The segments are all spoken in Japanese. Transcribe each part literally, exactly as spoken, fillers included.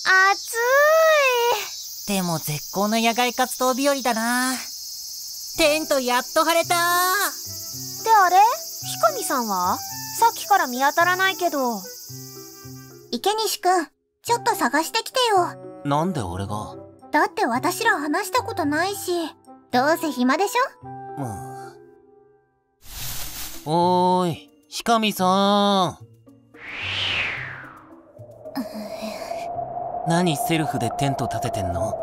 暑い。でも絶好の野外活動日和だな。テントやっと張れた。 で、あれ？ひかみさんは？さっきから見当たらないけど。 池西くん、ちょっと探してきてよ。 なんで俺が？ だって私ら話したことないし、どうせ暇でしょ？ うん。おーい、ひかみさん。何セルフでテント立ててんの？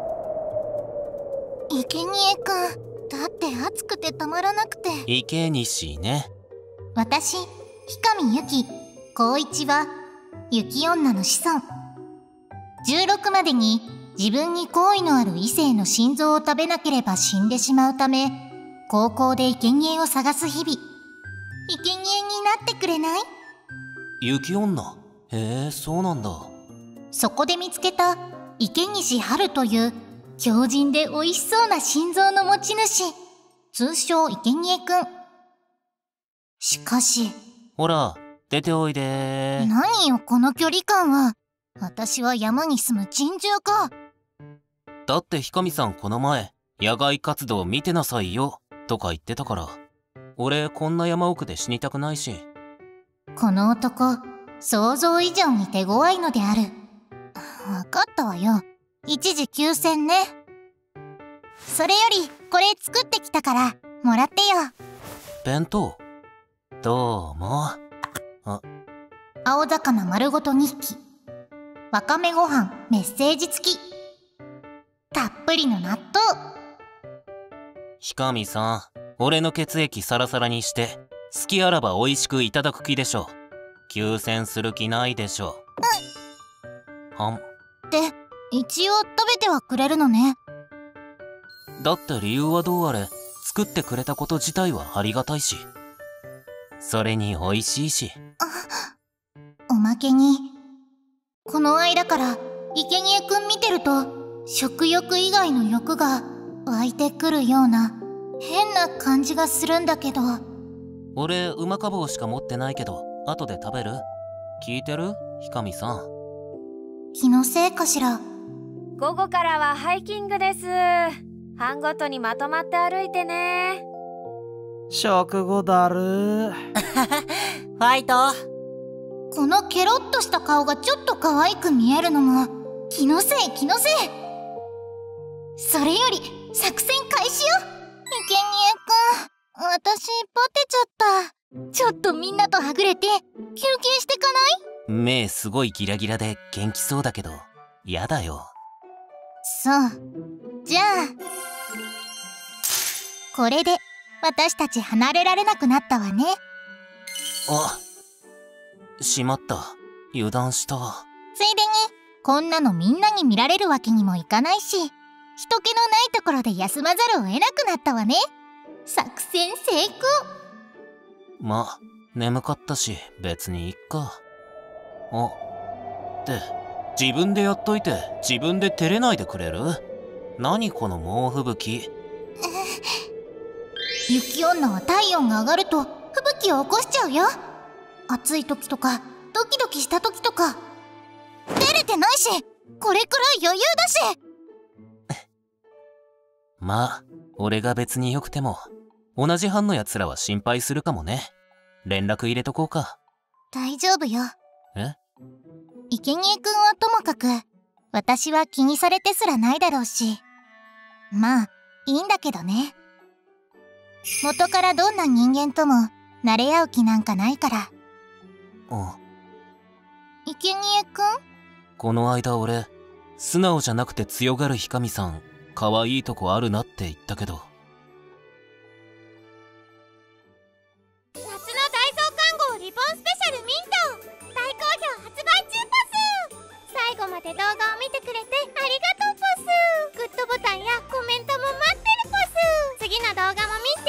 生贄くん、だって暑くてたまらなくて。 池西ね。 私、氷上ゆき、高一は雪女の子孫。じゅうろくまでに自分に好意のある異性の心臓を食べなければ死んでしまうため、高校で生贄を探す日々。生贄になってくれない？ 雪女？へえ、そうなんだ。 そこで見つけた池西春という強靭で美味しそうな心臓の持ち主、通称生贄くん。しかし、 ほら出ておいで。 何よこの距離感は。私は山に住む珍獣か。 だってひかみさんこの前野外活動見てなさいよとか言ってたから。俺こんな山奥で死にたくないし。 この男、想像以上に手強いのである。わかったわよ。一時休戦ね。それよりこれ作ってきたからもらってよ。 弁当？どうも。あ、 青魚丸ごとにひき、わかめご飯メッセージ付き、たっぷりの納豆。 ひかみさん、俺の血液サラサラにして好きあらば美味しくいただく気でしょ。休戦する気ないでしょ。うん。はん。 で、一応食べてはくれるのね。 だって理由はどうあれ作ってくれたこと自体はありがたいし、それに美味しいし。 おまけに、この間から生贄くん見てると食欲以外の欲が湧いてくるような変な感じがするんだけど。 俺うまか棒しか持ってないけど後で食べる？聞いてる？ひかみさん。 気のせいかしら。 午後からはハイキングです。班ごとにまとまって歩いてね。 食後だるー。 ファイト。 このケロッとした顔がちょっと可愛く見えるのも気のせい気のせい。それより作戦開始よ。生贄くん、私ポテちゃった。ちょっとみんなとはぐれて休憩してかない？ 目すごいギラギラで元気そうだけどやだよ。 そう。じゃあこれで私たち離れられなくなったわね。 あ、しまった。油断した。 ついでにこんなのみんなに見られるわけにもいかないし、人気のないところで休まざるを得なくなったわね。作戦成功。 ま、眠かったし別にいっか。あって自分でやっといて自分で照れないでくれる？何この猛吹雪。 雪女は体温が上がると吹雪を起こしちゃうよ。暑い時とかドキドキした時とか。照れてないしこれくらい余裕だし。 まあ俺が別によくても同じ班のやつらは心配するかもね。連絡入れとこうか。 大丈夫よ。 え？ 生贄くんはともかく私は気にされてすらないだろうし、まあいいんだけどね。元からどんな人間とも慣れ合う気なんかないから。 うん。 生贄くん？ この間俺素直じゃなくて強がるひかみさん可愛いとこあるなって言ったけど。 夏の大増刊号リボンスペシャルミント大好評発売中ポス。最後まで動画を見てくれてありがとうポス。グッドボタンやコメントも待ってるポス。次の動画も見て